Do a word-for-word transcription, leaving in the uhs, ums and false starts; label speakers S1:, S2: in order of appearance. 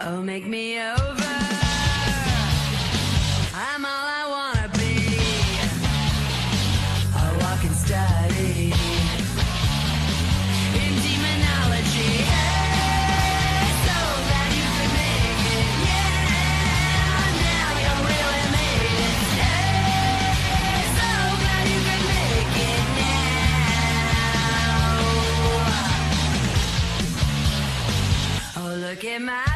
S1: Oh, make me over. I'm all I wanna be. A walking study in demonology. Hey, so glad you could make it. Yeah, now you really made it. Hey, so glad you could make it now. Oh, look at my